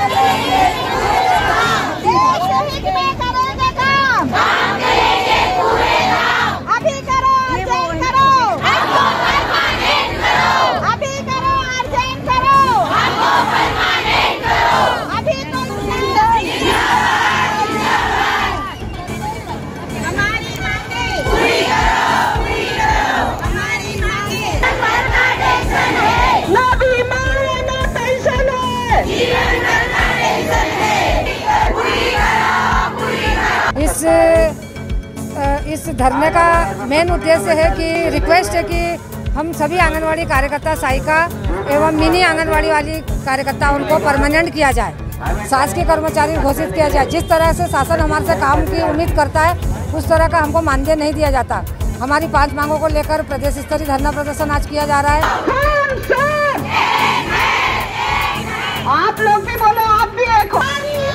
इस धरने का मेन उद्देश्य है कि रिक्वेस्ट है कि हम सभी आंगनवाड़ी कार्यकर्ता, सहायिका एवं मिनी आंगनवाड़ी वाली कार्यकर्ता उनको परमानेंट किया जाए, शासकीय कर्मचारी घोषित किया जाए। जिस तरह से शासन हमारे से काम की उम्मीद करता है उस तरह का हमको मानदेय नहीं दिया जाता। हमारी 5 मांगों को लेकर प्रदेश स्तरीय धरना प्रदर्शन आज किया जा रहा है। आप लोग भी बोलो, आप भी एक हो।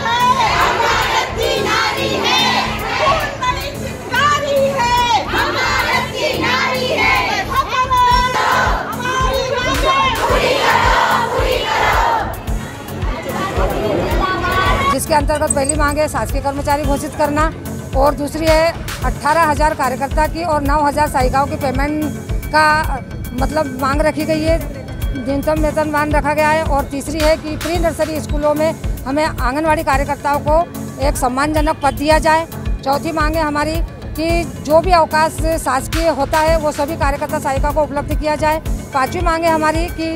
जिसके अंतर्गत पहली मांग है शासकीय कर्मचारी घोषित करना और दूसरी है 18,000 कार्यकर्ता की और 9,000 सहायिकाओं की पेमेंट का मतलब मांग रखी गई है, न्यूनतम वेतनमान रखा गया है। और तीसरी है कि प्री नर्सरी स्कूलों में हमें आंगनवाड़ी कार्यकर्ताओं को एक सम्मानजनक पद दिया जाए। चौथी मांग है हमारी कि जो भी अवकाश शासकीय होता है वो सभी कार्यकर्ता सहायिका को उपलब्ध किया जाए। 5वीं मांग है हमारी कि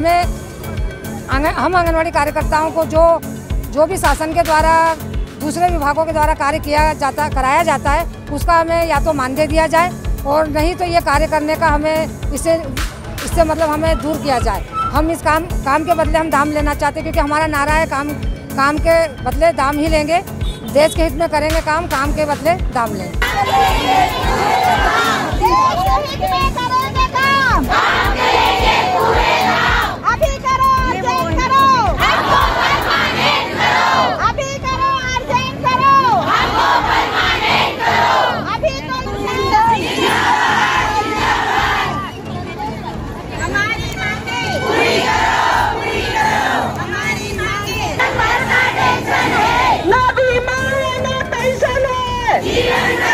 हम आंगनवाड़ी कार्यकर्ताओं को जो भी शासन के द्वारा दूसरे विभागों के द्वारा कार्य कराया जाता है उसका हमें या तो मानदेय दिया जाए और नहीं तो ये कार्य करने का हमें इससे मतलब हमें दूर किया जाए। हम इस काम के बदले हम दाम लेना चाहते हैं, क्योंकि हमारा नारा है काम के बदले दाम ही लेंगे। देश के हित में करेंगे काम के बदले दाम लेंगे। ना बीमार है ना पेंशन है।